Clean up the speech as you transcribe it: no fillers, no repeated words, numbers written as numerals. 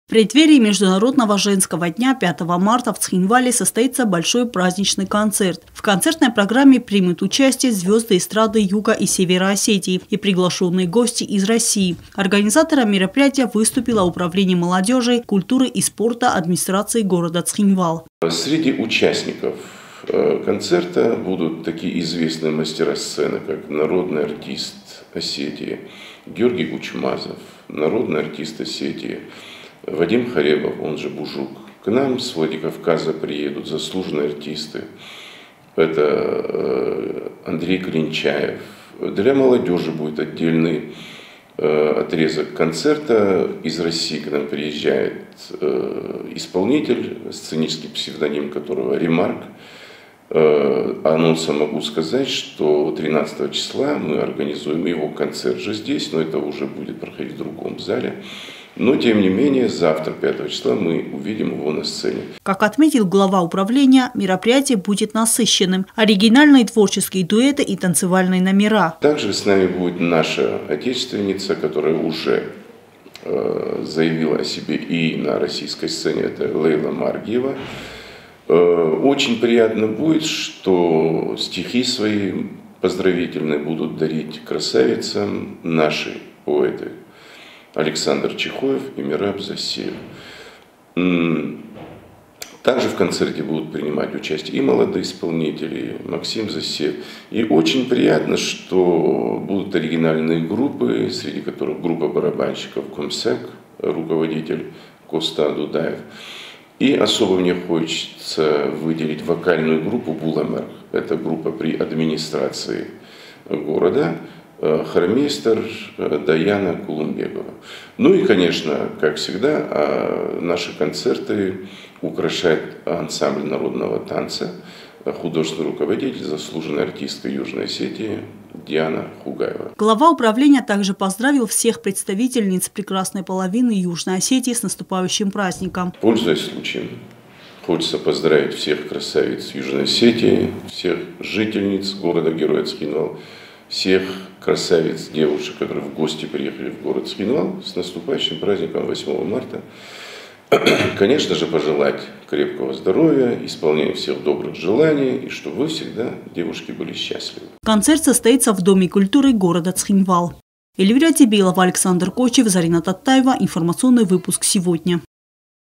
В преддверии Международного женского дня 5 марта в Цхинвале состоится большой праздничный концерт. В концертной программе примут участие звезды эстрады Юга и Севера Осетии и приглашенные гости из России. Организатором мероприятия выступило Управление молодежи, культуры и спорта администрации города Цхинвал. Среди участников концерта будут такие известные мастера сцены, как народный артист Осетии Георгий Гучмазов, народный артист Осетии Вадим Харебов, он же Бужук. К нам с Владикавказа приедут заслуженные артисты. Это Андрей Клинчаев. Для молодежи будет отдельный отрезок концерта. Из России к нам приезжает исполнитель, сценический псевдоним которого Ремарк. Анонсом могу сказать, что 13 числа мы организуем его концерт же здесь, но это уже будет проходить в другом зале. Но, тем не менее, завтра, 5 числа, мы увидим его на сцене. Как отметил глава управления, мероприятие будет насыщенным. Оригинальные творческие дуэты и танцевальные номера. Также с нами будет наша отечественница, которая уже заявила о себе и на российской сцене, это Лейла Маргиева. Очень приятно будет, что стихи свои поздравительные будут дарить красавицам наши поэты Александр Чехоев и Мираб Засеев. Также в концерте будут принимать участие и молодые исполнители, Максим Засеев. И очень приятно, что будут оригинальные группы, среди которых группа барабанщиков Комсек, руководитель Коста Дудаев. И особо мне хочется выделить вокальную группу Буламер. Это группа при администрации города. Хормейстер Даяна Кулумбекова. Ну и, конечно, как всегда, наши концерты украшает ансамбль народного танца, художественный руководитель, заслуженная артистка Южной Осетии Диана Хугаева. Глава управления также поздравил всех представительниц прекрасной половины Южной Осетии с наступающим праздником. Пользуясь случаем, хочется поздравить всех красавиц Южной Осетии, всех жительниц города-героя Цхинвал, всех красавиц, девушек, которые в гости приехали в город Цхинвал, с наступающим праздником 8 марта. Конечно же, пожелать крепкого здоровья, исполнения всех добрых желаний, и чтобы вы всегда, девушки, были счастливы. Концерт состоится в Доме культуры города Цхинвал. Эльвира Тебелова, Александр Кочев, Зарина Таттаева. Информационный выпуск сегодня.